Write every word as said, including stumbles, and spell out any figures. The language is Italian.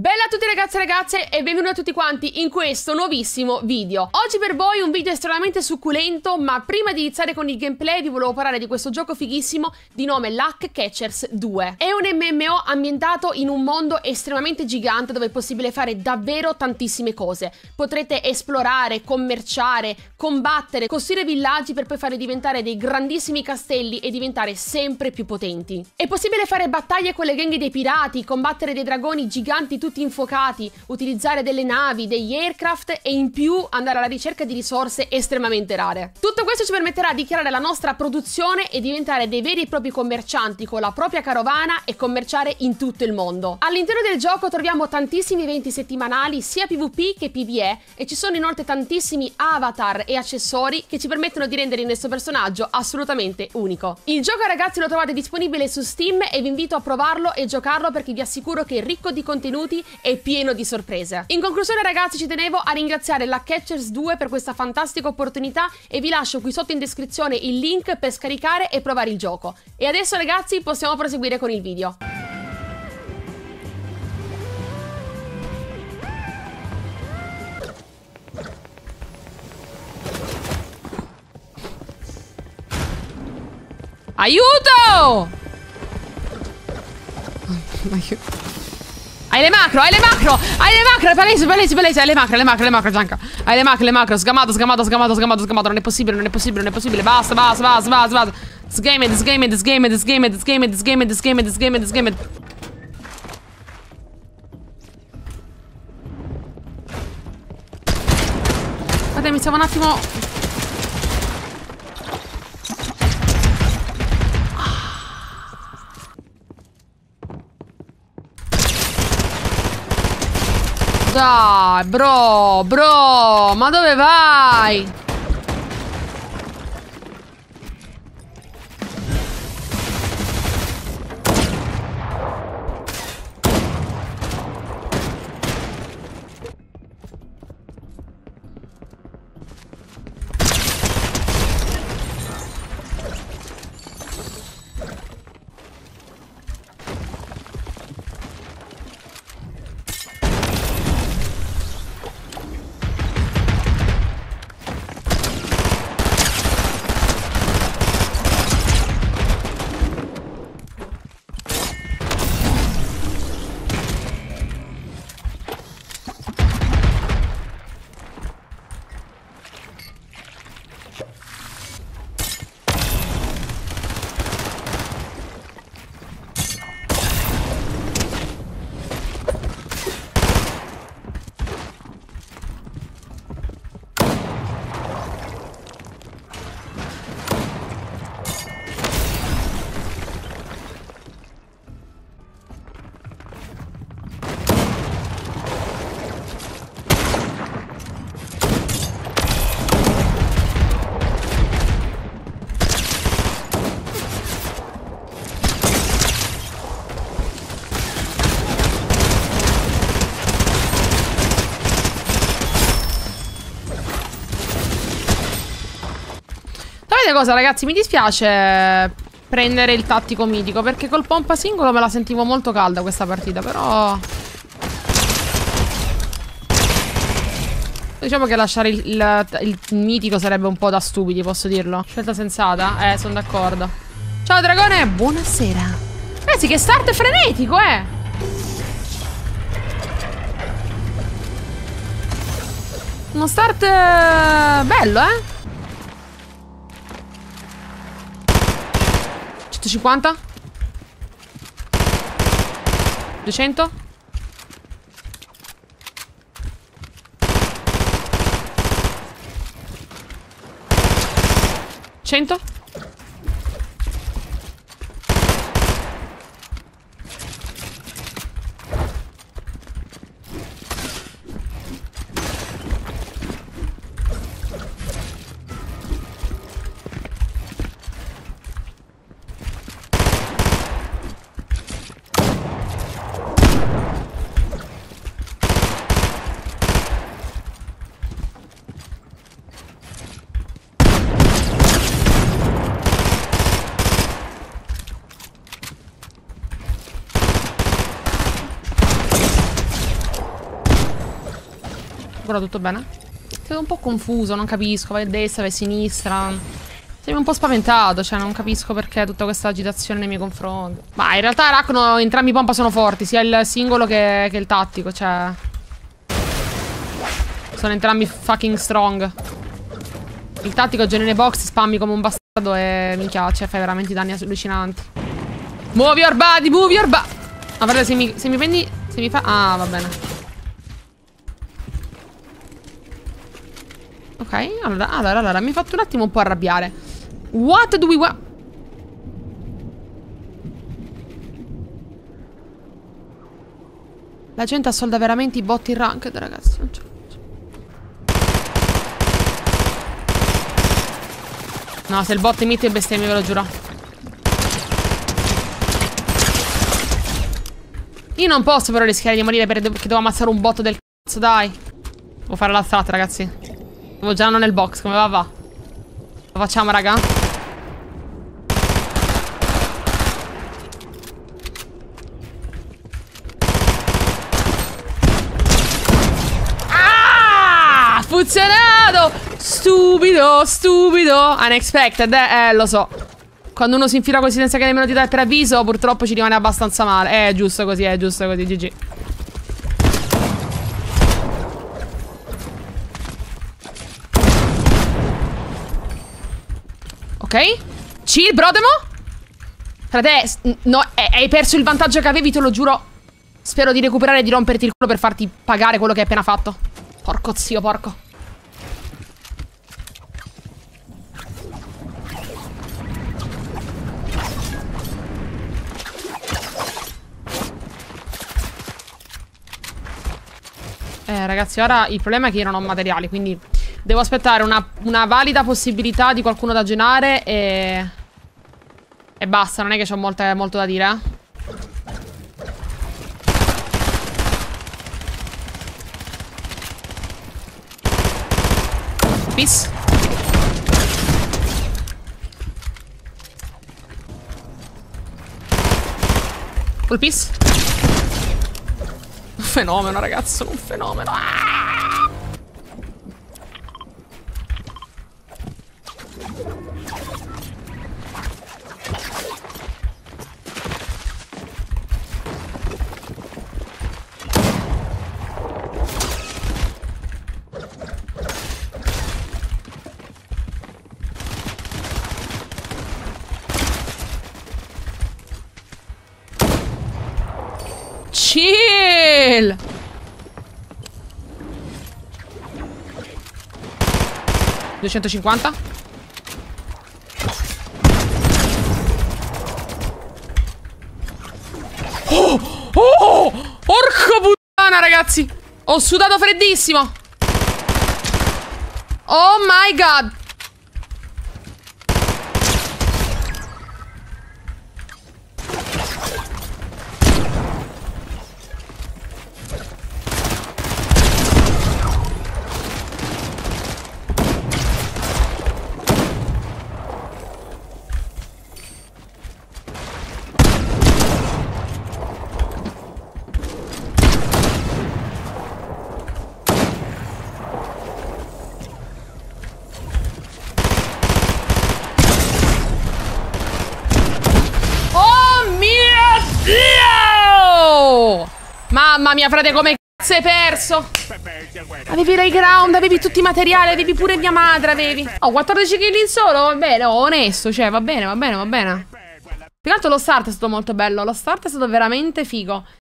Bella a tutti ragazzi e ragazze e benvenuti a tutti quanti in questo nuovissimo video. Oggi per voi un video estremamente succulento, ma prima di iniziare con il gameplay vi volevo parlare di questo gioco fighissimo di nome Luck Catchers due. È un M M O ambientato in un mondo estremamente gigante dove è possibile fare davvero tantissime cose. Potrete esplorare, commerciare, combattere, costruire villaggi per poi farli diventare dei grandissimi castelli e diventare sempre più potenti. È possibile fare battaglie con le gang dei pirati, combattere dei dragoni giganti tutti infuocati, utilizzare delle navi, degli aircraft e in più andare alla ricerca di risorse estremamente rare. Tutto questo ci permetterà di creare la nostra produzione e diventare dei veri e propri commercianti con la propria carovana e commerciare in tutto il mondo. All'interno del gioco troviamo tantissimi eventi settimanali sia PvP che PvE e ci sono inoltre tantissimi avatar e accessori che ci permettono di rendere il nostro personaggio assolutamente unico. Il gioco ragazzi lo trovate disponibile su Steam e vi invito a provarlo e giocarlo perché vi assicuro che è ricco di contenuti e pieno di sorprese. In conclusione ragazzi ci tenevo a ringraziare la Catchers due per questa fantastica opportunità e vi lascio qui sotto in descrizione il link per scaricare e provare il gioco. E adesso ragazzi possiamo proseguire con il video. Aiuto! Aiuto! Hai le macro, hai le macro, hai le macro, palese, palese, palese, hai le macro, le macro, le macro, Gianca. Hai le macro, le macro, sgamato, sgamato, sgamato, sgamato, sgamato, non è possibile, non è possibile, non è possibile, basta, basta, basta, basta, basta. This game, this game, this game, this game, this game, this game, this game, this game, this game. Guarda, mi stavo un attimo... Dai, bro, bro, ma dove vai? Sapete cosa ragazzi, mi dispiace prendere il tattico mitico perché col pompa singolo me la sentivo molto calda questa partita, però diciamo che lasciare il, il, il mitico sarebbe un po' da stupidi, posso dirlo. Scelta sensata? Eh, sono d'accordo. Ciao dragone, buonasera. Ragazzi, che start frenetico, eh. Uno start eh, bello, eh. centocinquanta? duecento? cento? sicuro tutto bene? Ti vedo un po' confuso, non capisco. Vai a destra, vai a sinistra. Sei un po' spaventato, cioè non capisco perché tutta questa agitazione nei miei confronti. Ma in realtà Arachno, entrambi i pompa sono forti, sia il singolo che, che il tattico, cioè... Sono entrambi fucking strong. Il tattico già nelle box spammi come un bastardo e minchia, cioè fai veramente danni allucinanti. Move your body, move your body. Ma guarda, se mi, se mi prendi... Se mi fa... Ah, va bene. Ok, allora, allora, allora, mi hai fatto un attimo un po' arrabbiare. What do we want? La gente assolda veramente i botti in ranked, ragazzi. Non ce la faccio. No, se il bot emette bestemmie, ve lo giuro. Io non posso però rischiare di morire perché devo ammazzare un bot del cazzo, dai. Devo fare la strat, ragazzi. Devo già non nel box, come va va. Lo facciamo, raga? Ah! Funzionato! Stupido, stupido. Unexpected, eh, eh, lo so. Quando uno si infila così senza che nemmeno ti dà il preavviso, purtroppo ci rimane abbastanza male. Eh, è giusto così, è giusto così, G G. Ok. Chill, Brodemo. Frate, no, hai perso il vantaggio che avevi, te lo giuro. Spero di recuperare e di romperti il culo per farti pagare quello che hai appena fatto. Porco zio, porco. Eh, ragazzi, ora il problema è che io non ho materiali, quindi devo aspettare una, una valida possibilità di qualcuno da genare e... E basta, non è che ho molto da dire, eh. Peace. Full peace. Un fenomeno, ragazzi, sono un fenomeno. Ah! Chill! duecentocinquanta? Oh! Oh! Porca puttana, ragazzi! Ho sudato freddissimo! Oh my god! Mamma mia, frate, come cazzo hai perso? Avevi l'high ground, avevi tutti i materiali, avevi pure mia madre, avevi. Oh, quattordici kill in solo? Va bene, oh, onesto, cioè, va bene, va bene, va bene. Più che altro lo start è stato molto bello, lo start è stato veramente figo.